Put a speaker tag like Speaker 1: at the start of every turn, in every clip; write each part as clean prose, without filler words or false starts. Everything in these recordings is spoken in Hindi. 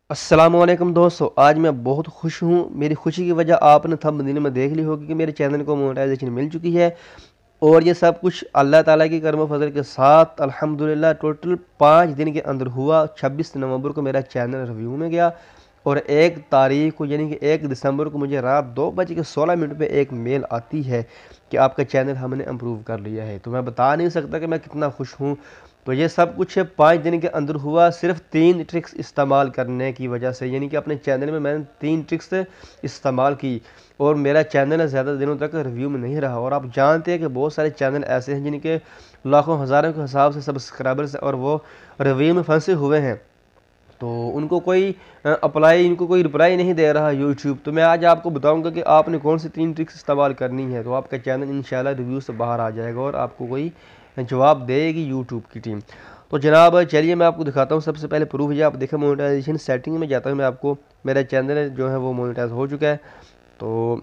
Speaker 1: अस्सलामुअलैकुम दोस्तों, आज मैं बहुत खुश हूँ। मेरी खुशी की वजह आपने थंबनेल में देख ली होगी कि मेरे चैनल को मोनेटाइजेशन मिल चुकी है। और ये सब कुछ अल्लाह ताला की करम फजल के साथ अल्हम्दुलिल्लाह टोटल 5 दिन के अंदर हुआ। 26 नवंबर को मेरा चैनल रिव्यू में गया और 1 तारीख को यानी कि 1 दिसंबर को मुझे रात 2:16 पे एक मेल आती है कि आपका चैनल हमने अम्प्रूव कर लिया है। तो मैं बता नहीं सकता कि मैं कितना खुश हूँ। तो ये सब कुछ 5 दिन के अंदर हुआ, सिर्फ 3 ट्रिक्स इस्तेमाल करने की वजह से। यानी कि अपने चैनल में मैंने 3 ट्रिक्स इस्तेमाल की और मेरा चैनल ज़्यादा दिनों तक रिव्यू में नहीं रहा। और आप जानते हैं कि बहुत सारे चैनल ऐसे हैं जिनके लाखों हज़ारों के हिसाब से सब्सक्राइबर्स और वो रिव्यू में फंसे हुए हैं, तो उनको कोई इनको कोई रिप्लाई नहीं दे रहा यूट्यूब। तो मैं आज आपको बताऊंगा कि आपने कौन सी 3 ट्रिक्स इस्तेमाल करनी है, तो आपका चैनल इंशाल्लाह रिव्यू से बाहर आ जाएगा और आपको कोई जवाब देगी यूट्यूब की टीम। तो जनाब चलिए मैं आपको दिखाता हूँ। सबसे पहले प्रूफ है, आप देखें मोनेटाइजेशन सेटिंग में जाता हूँ मैं, आपको मेरा चैनल जो है वो मोनेटाइज हो चुका है। तो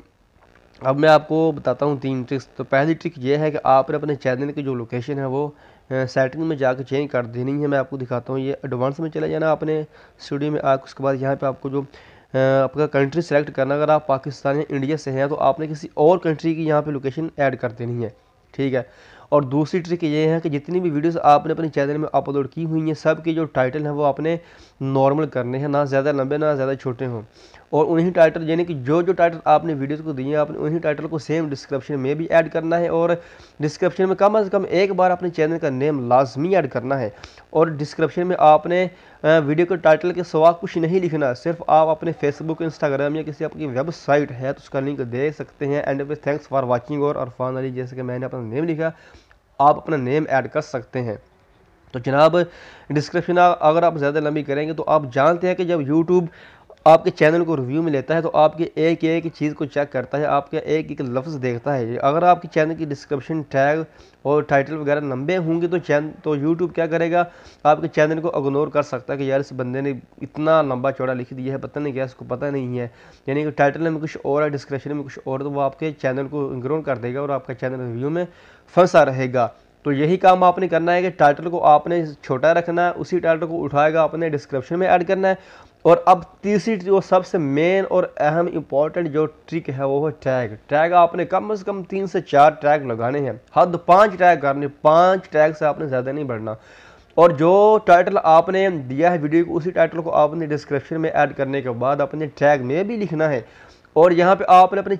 Speaker 1: अब मैं आपको बताता हूँ 3 ट्रिक्स। तो पहली ट्रिक ये है कि आपने अपने चैनल की जो लोकेशन है वो सेटिंग में जाकर चेंज कर देनी है। मैं आपको दिखाता हूँ। ये एडवांस में चला जाना आपने स्टूडियो में आकर, उसके बाद यहाँ पे आपको जो आपका कंट्री सेलेक्ट करना। अगर आप पाकिस्तान या इंडिया से हैं तो आपने किसी और कंट्री की यहाँ पे लोकेशन ऐड कर देनी है, ठीक है। और दूसरी ट्रिक ये है कि जितनी भी वीडियोस आपने अपने चैनल में अपलोड की हुई हैं, सब के जो टाइटल हैं वो आपने नॉर्मल करने हैं, ना ज़्यादा लंबे ना ज़्यादा छोटे हों। और उन्हीं टाइटल यानी कि जो जो टाइटल आपने वीडियोस को दिए हैं, आपने उन्हीं टाइटल को सेम डिस्क्रिप्शन में भी ऐड करना है। और डिस्क्रिप्शन में कम से कम एक बार अपने चैनल का नेम लाजमी ऐड करना है। और डिस्क्रिप्शन में आपने वीडियो के टाइटल के सिवा कुछ नहीं लिखना, सिर्फ आप अपने फेसबुक, इंस्टाग्राम या किसी आपकी वेबसाइट है तो उसका लिंक दे सकते हैं। एंड पे थैंक्स फॉर वाचिंग और अरफान अली, जैसे कि मैंने अपना नेम लिखा, आप अपना नेम ऐड कर सकते हैं। तो जनाब डिस्क्रिप्शन अगर आप ज़्यादा लंबी करेंगे तो आप जानते हैं कि जब यूट्यूब आपके चैनल को रिव्यू में लेता है तो आपके एक एक चीज़ को चेक करता है, आपके एक एक लफ्ज़ देखता है। अगर आपके चैनल की डिस्क्रिप्शन, टैग और टाइटल वगैरह लंबे होंगे तो यूट्यूब क्या करेगा, आपके चैनल को इग्नोर कर सकता है कि यार इस बंदे ने इतना लंबा चौड़ा लिख दिया है, पता नहीं क्या इसको पता नहीं है। यानी कि टाइटल में कुछ और है, डिस्क्रिप्शन में कुछ और, तो वो आपके चैनल को इग्नोर कर देगा और आपका चैनल रिव्यू में फंसा रहेगा। तो यही काम आपने करना है कि टाइटल को आपने छोटा रखना है, उसी टाइटल को उठाएगा आपने डिस्क्रिप्शन में ऐड करना है। और अब तीसरी जो सबसे मेन और अहम इंपॉर्टेंट जो ट्रिक है वो है टैग। टैग आपने कम से कम 3 से 4 टैग लगाने हैं, हद 5 टैग करने, 5 टैग से आपने ज़्यादा नहीं बढ़ना। और जो टाइटल आपने दिया है वीडियो को, उसी टाइटल को आपने डिस्क्रिप्शन में ऐड करने के बाद अपने टैग में भी लिखना है। और यहाँ पे आपने अपने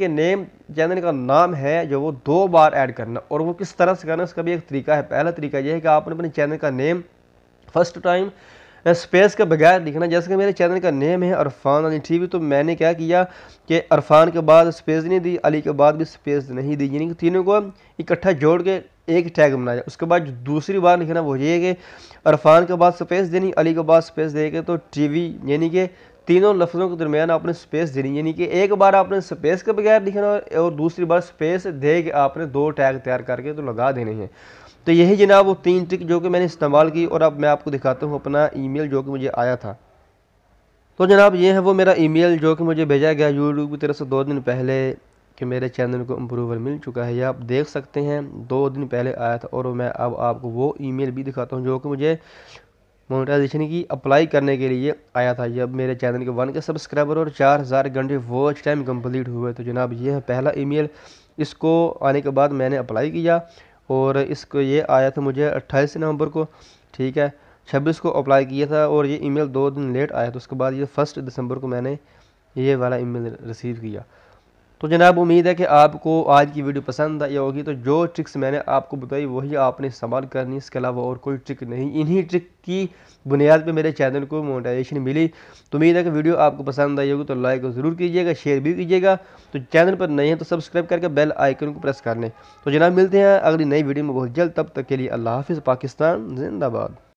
Speaker 1: चैनल का नाम है जो वो 2 बार ऐड करना। और वो किस तरह से करना, इसका भी एक तरीका है। पहला तरीका यह है कि आपने अपने चैनल का नेम फर्स्ट टाइम स्पेस के बगैर लिखना। जैसे कि मेरे चैनल का नेम है अरफान अली टीवी, तो मैंने क्या किया कि अरफान के बाद स्पेस नहीं दी, अली के बाद भी स्पेस नहीं दी, यानी कि तीनों को इकट्ठा जोड़ के एक टैग बनाया। उसके बाद दूसरी बार लिखना वो ये है कि अरफान के बाद स्पेस देनी, अली के बाद स्पेस दे के तो टीवी, यानी कि तीनों लफ्ज़ों के दरमियान आपने स्पेस देनी। यानी कि एक बार आपने स्पेस के बगैर लिखना और दूसरी बार स्पेस दे के आपने 2 टैग तैयार करके तो लगा देने हैं। तो यही जनाब वो 3 ट्रिक जो कि मैंने इस्तेमाल की। और अब मैं आपको दिखाता हूँ अपना ईमेल जो कि मुझे आया था। तो जनाब ये है वो मेरा ईमेल जो कि मुझे भेजा गया यूट्यूब की तरफ से 2 दिन पहले कि मेरे चैनल को अप्रूवल मिल चुका है। ये आप देख सकते हैं 2 दिन पहले आया था। और मैं अब आपको वो ईमेल भी दिखाता हूँ जो कि मुझे मोनेटाइजेशन की अप्लाई करने के लिए आया था। जब मेरे चैनल के 1 के सब्सक्राइबर और 4000 घंटे वॉच टाइम कंप्लीट हुए। तो जनाब ये है पहला ईमेल। इसको आने के बाद मैंने अप्लाई किया और इसको ये आया था मुझे 28 नवंबर को, ठीक है। 26 को अप्लाई किया था और ये ईमेल 2 दिन लेट आया। तो उसके बाद ये 1 दिसंबर को मैंने ये वाला ईमेल रिसीव किया। तो जनाब उम्मीद है कि आपको आज की वीडियो पसंद आई होगी। तो जो ट्रिक्स मैंने आपको बताई वही आपने इस्तेमाल करनी, इसके अलावा और कोई ट्रिक नहीं। इन्हीं ट्रिक की बुनियाद पे मेरे चैनल को मोनेटाइजेशन मिली। तो उम्मीद है कि वीडियो आपको पसंद आई होगी। तो लाइक ज़रूर कीजिएगा, शेयर भी कीजिएगा। तो चैनल पर नए हैं तो सब्सक्राइब करके बेल आइकन को प्रेस कर लें। तो जनाब मिलते हैं अगली नई वीडियो में बहुत जल्द। तब तक के लिए अल्लाह हाफिज़। पाकिस्तान जिंदाबाद।